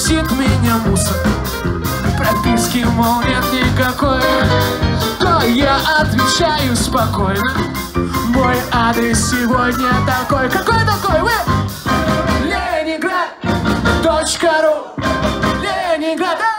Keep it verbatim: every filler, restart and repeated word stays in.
бесит меня мусор. Прописки, мол, нет никакой. Но я отвечаю спокойно: мой адрес сегодня такой. Какой такой вы? Ленинград точка ру. Ленинград.